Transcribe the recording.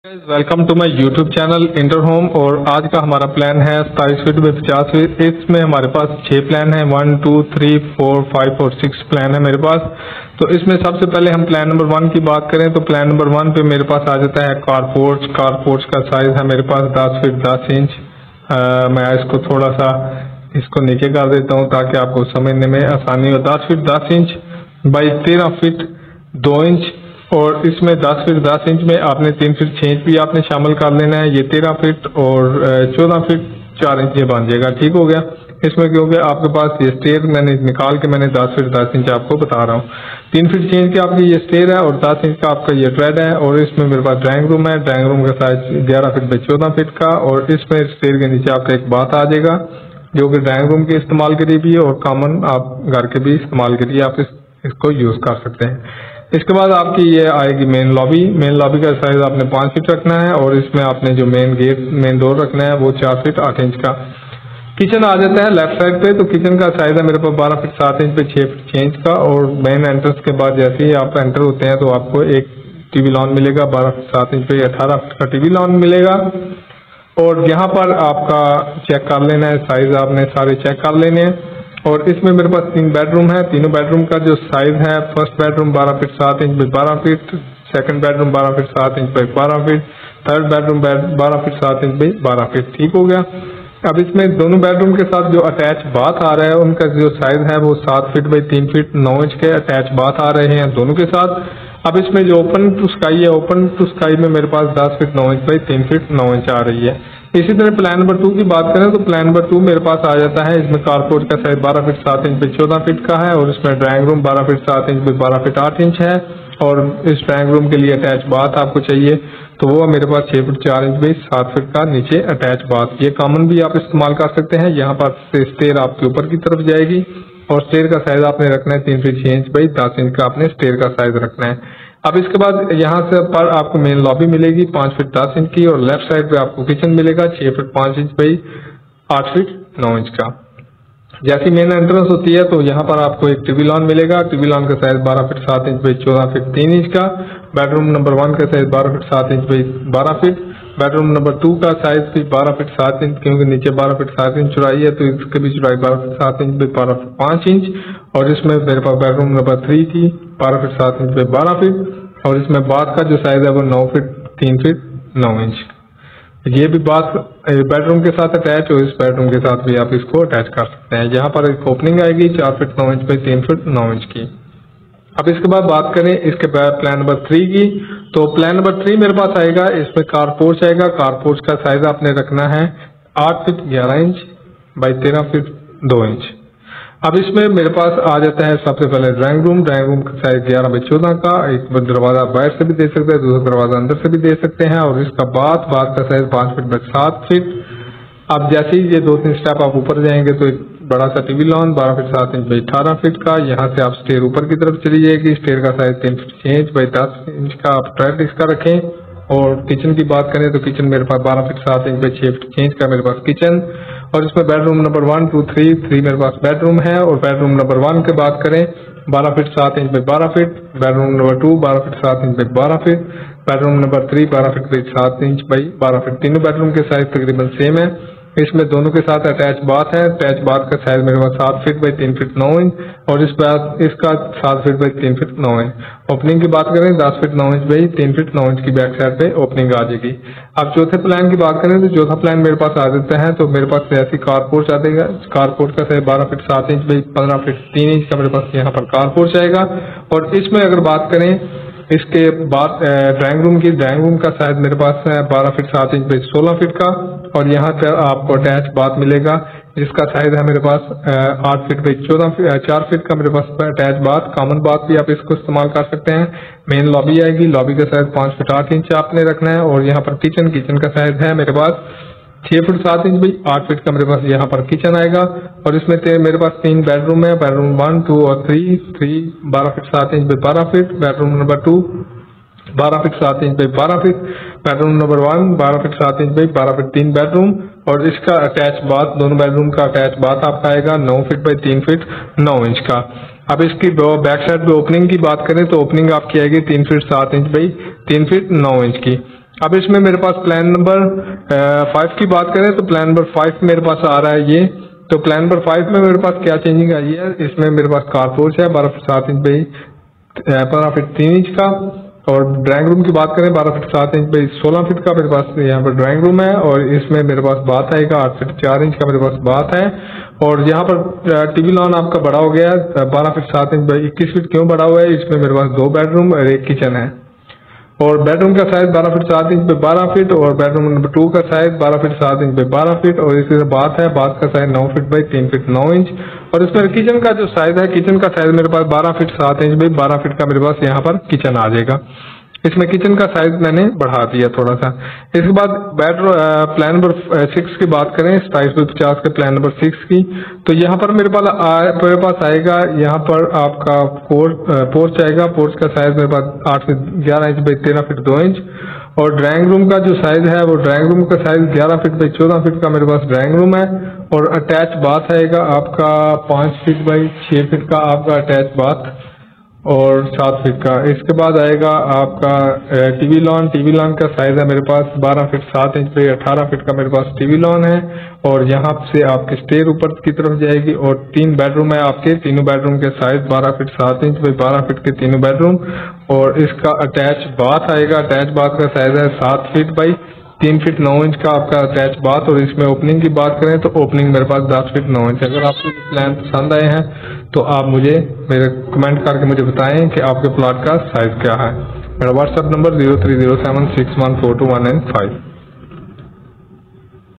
Welcome to my YouTube channel inter home. और आज का हमारा प्लान है 27 फीट में 50 फीट। इसमें हमारे पास 6 प्लान है, 1 2 3 4 5 और 6 प्लान है मेरे पास। तो इसमें सबसे पहले हम प्लान नंबर 1 की बात करें तो प्लान नंबर 1 पे मेरे पास आ जाता है कारपोर्च। कारपोर्च का साइज है मेरे पास 10 फीट 10 इंच। मैं इसको थोड़ा सा इसको नीचे कर देता हूँ ताकि आपको समझने में आसानी हो। 10 feet 10 inch by 13 feet 2 inch. और इसमें 10 फीट 10 इंच में आपने 3 फीट 6 इंच भी आपने शामिल कर लेना है। ये 13 फीट और 14 फीट 4 इंच ये बन जाएगा। ठीक हो गया। इसमें क्योंकि आपके पास ये स्टेयर मैंने निकाल के मैंने 10 फीट 10 इंच आपको बता रहा हूँ। 3 फीट 6 इंच की आपकी ये स्टेयर है और 10 इंच का आपका ये ट्रेड है। और इसमें मेरे पास ड्राइंग रूम है। ड्राइंग रूम का साइज 11 फीट बाई 14 फीट का। और इसमें स्टेयर के नीचे आपका एक बाथ आ जाएगा जो कि ड्राइंग रूम के इस्तेमाल के लिए भी है और कॉमन आप घर के भी इस्तेमाल के लिए आप इसको यूज कर सकते हैं। इसके बाद आपकी ये आएगी मेन लॉबी। मेन लॉबी का साइज आपने 5 फीट रखना है और इसमें आपने जो मेन गेट मेन डोर रखना है वो 4 फीट 8 इंच का। किचन आ जाता है लेफ्ट साइड पे। तो किचन का साइज है मेरे पास 12 फीट 7 इंच पे 6 फीट 6 इंच का। और मेन एंट्रेंस के बाद जैसे ही आप एंटर होते हैं तो आपको एक टीवी लॉन मिलेगा 12 फीट 7 इंच पे 18 फीट का टीवी लॉन मिलेगा। और यहाँ पर आपका चेक कर लेना है साइज, आपने सारे चेक कर लेने हैं। और इसमें मेरे पास 3 बेडरूम है। तीनों बेडरूम का जो साइज है, first bedroom 12 feet 7 inch by 12 feet, second bedroom 12 feet 7 inch by 12 feet, third bedroom 12 feet 7 inch by 12 feet. ठीक हो गया। अब इसमें दोनों बेडरूम के साथ जो अटैच बाथ आ रहा है उनका जो साइज है वो 7 फीट बाई 3 फीट 9 इंच के अटैच बाथ आ रहे हैं दोनों के साथ। अब इसमें जो ओपन टू स्काई है, ओपन टू स्काई में मेरे पास 10 feet 9 inch by 3 feet 9 inch आ रही है। इसी तरह प्लान नंबर 2 की बात करें तो प्लान नंबर 2 मेरे पास आ जाता है। इसमें कारपोर्ट का size 12 feet 7 inch by 14 feet का है। और इसमें drawing room 12 feet 7 inch by 12 feet 8 inch है। और इस ड्राइंग रूम के लिए अटैच बाथ आपको चाहिए तो वो मेरे पास 6 फीट 4 इंच बाई 7 फीट का नीचे अटैच बाथ। ये कॉमन भी आप इस्तेमाल कर सकते हैं। यहाँ पर स्टेयर आपके ऊपर की तरफ जाएगी और स्टेयर का साइज आपने रखना है 3 फीट 6 इंच बाई 10 इंच का आपने स्टेयर का साइज रखना है। अब इसके बाद यहाँ से पर आपको मेन लॉबी मिलेगी 5 फीट 10 इंच की। और लेफ्ट साइड पे आपको किचन मिलेगा 6 feet 5 inch by 8 feet 9 inch का। जैसी मेन एंट्रेंस होती है तो यहाँ पर आपको एक टीवी लॉन मिलेगा। टीवी लॉन का size 12 feet 7 inch by 14 feet 3 inch का। बेडरूम नंबर 1 का size 12 feet 7 inch by 12 feet. Bedroom number 2 का साइज भी 12 फीट 7 इंच, क्योंकि नीचे 12 फीट 7 इंच चौड़ाई है तो इसके भी चौड़ाई 12 feet 7 inch by 12 feet 5 inch. और इसमें मेरे पास बेडरूम नंबर 3 थी 12 फीट 7 इंच बाई 12 फीट। और इसमें बाथ का जो साइज है वो 9 फीट 3 फीट 9 इंच। ये भी बाथ बेडरूम के साथ अटैच और इस बेडरूम के साथ भी आप इसको अटैच कर सकते हैं। यहाँ पर एक ओपनिंग आएगी 4 feet 9 inch by 3 feet 9 inch की। अब इसके बाद बात करें इसके प्लान नंबर 3 की तो प्लान नंबर 3 मेरे पास आएगा। इसमें कारपोर्च आएगा। कारपोर्च का साइज आपने रखना है 8 feet 11 inch by 13 feet 2 inch. अब इसमें मेरे पास आ जाता है सबसे पहले ड्राइंग रूम। ड्राइंग रूम का साइज 11 बाई 14 का। एक दरवाजा बाहर से भी दे सकते हैं, दूसरा दरवाजा अंदर से भी दे सकते हैं। और इसका बाथ का साइज 5 फीट बाई 7 फीट। अब जैसे ही ये 2-3 स्टेप आप ऊपर जाएंगे तो एक बड़ा सा TV lounge 12 feet 7 inch by 18 feet का। यहाँ से आप स्टेयर ऊपर की तरफ चली जाएगी। स्टेयर का size 3 feet 6 inch by 10 inch का आप ट्रैक इसका रखें। और किचन की बात करें तो किचन मेरे पास 12 feet 7 inch by 6 feet 6 inch का मेरे पास किचन। और इसमें बेडरूम नंबर 1 2 3 मेरे पास बेडरूम है। और बेडरूम नंबर 1 की बात करें 12 feet 7 inch by 12 feet. Bedroom number 2 12 feet 7 inch by 12 feet. Bedroom number 3 12 feet by 7 inch by 12 feet. तीनों बेडरूम के साइज तकरीबन सेम है। इसमें दोनों के साथ अटैच बाथ है। अटैच बाथ का साइज मेरे पास 7 फीट बाई 3 फीट 9 इंच। और इसका 7 feet by 3 feet 9 inch. Opening की बात करें 10 feet 9 inch by 3 feet 9 inch की बैक साइड पे ओपनिंग आ जाएगी। अब चौथे प्लान की बात करें तो चौथा प्लान मेरे पास आ जाता है तो मेरे पास ऐसी कारपोर्च आ जाएगा। कारपोर्च का size 12 feet 7 inch by 15 feet 3 inch का मेरे पास यहाँ पर कारपोर्च आएगा। और इसमें अगर बात करें इसके बाद ड्राइंग रूम की, ड्राइंग रूम का साइज मेरे पास है 12 फीट 7 इंच बाई 16 फीट का। और यहाँ पर आपको अटैच बाथ मिलेगा जिसका साइज है मेरे पास 8 फीट बाई 4 फीट का मेरे पास अटैच बाथ। कॉमन बाथ भी आप इसको इस्तेमाल कर सकते हैं। मेन लॉबी आएगी। लॉबी का साइज 5 फीट 8 इंच आपने रखना है। और यहाँ पर किचन का साइज है मेरे पास 6 फीट 7 इंच बाई 8 फीट का मेरे पास यहाँ पर किचन आएगा। और इसमें मेरे पास 3 बेडरूम है। बेडरूम 1 2 और 3 12 feet 7 inch by 12 feet. Bedroom number 2 12 feet 7 inch by 12 feet. Bedroom number 1 12 feet 7 inch by 12 feet 3 bedroom. और इसका अटैच बाथ, दोनों बेडरूम का अटैच बाथ आपका आएगा 9 फीट बाई 3 फीट 9 इंच का। अब इसकी बैक साइड पे ओपनिंग की बात करें तो ओपनिंग आपकी आएगी 3 feet 7 inch by 3 feet 9 inch की। अब इसमें मेरे पास प्लान नंबर 5 की बात करें तो प्लान नंबर 5 मेरे पास आ रहा है ये। तो प्लान नंबर 5 में मेरे पास क्या चेंजिंग आई है, इसमें मेरे पास कार पोर्च है 12 feet 7 inch by 15 feet 3 inch का। और ड्राइंग रूम की बात करें 12 फीट 7 इंच बाई 16 फीट का मेरे पास यहाँ पर ड्राइंग रूम है। और इसमें मेरे पास बाथ आएगा 8 फीट 4 इंच का मेरे पास बाथ है। और यहाँ पर टीवी लॉन आपका बड़ा हो गया है 12 फीट 7 इंच बाई 21 फीट। क्यों बड़ा हुआ है, इसमें मेरे पास 2 बेडरूम और 1 किचन है। और बेडरूम का साइज 12 फीट 7 इंच पे 12 फीट और बेडरूम नंबर 2 का साइज 12 फीट 7 इंच पे 12 फीट। और इसके बाथ है, बाथ का size 9 feet by 3 feet 9 inch. और इसमें किचन का जो साइज है, किचन का साइज मेरे पास 12 फीट 7 इंच बाई 12 फीट का मेरे पास यहाँ पर किचन आ जाएगा। इसमें किचन का साइज मैंने बढ़ा दिया थोड़ा सा। इसके बाद बेडरूम प्लान नंबर 6 की बात करें 2750 के प्लान नंबर 6 की, तो यहाँ पर मेरे पास आएगा यहाँ पर आपका पोर्च आएगा। पोर्च का साइज मेरे पास 8 feet 11 inch by 13 feet 2 inch. और ड्राइंग रूम का जो साइज है वो ड्राइंग रूम का साइज 11 फीट बाई 14 फीट का मेरे पास ड्राइंग रूम है। और अटैच बाथ आएगा आपका 5 फीट बाई 6 फीट का आपका अटैच बाथ और 7 फीट का। इसके बाद आएगा आपका टीवी लॉन का साइज है मेरे पास 12 फीट 7 इंच पे 18 फीट का मेरे पास टीवी लॉन है। और यहाँ से आपकी स्टेयर ऊपर की तरफ जाएगी। और 3 बेडरूम है आपके, तीनों बेडरूम के साइज 12 फीट 7 इंच पे 12 फीट के तीनों बेडरूम। और इसका अटैच बाथ आएगा, अटैच बाथ का साइज है 7 फीट बाई 3 फीट 9 इंच का आपका अटैच बाथ। और इसमें ओपनिंग की बात करें तो ओपनिंग मेरे पास 10 फीट 9 इंच। अगर आपको प्लान पसंद आए हैं तो आप मुझे मेरे कमेंट करके मुझे बताएं कि आपके प्लॉट का साइज क्या है। मेरा व्हाट्सएप नंबर 0307614219 5।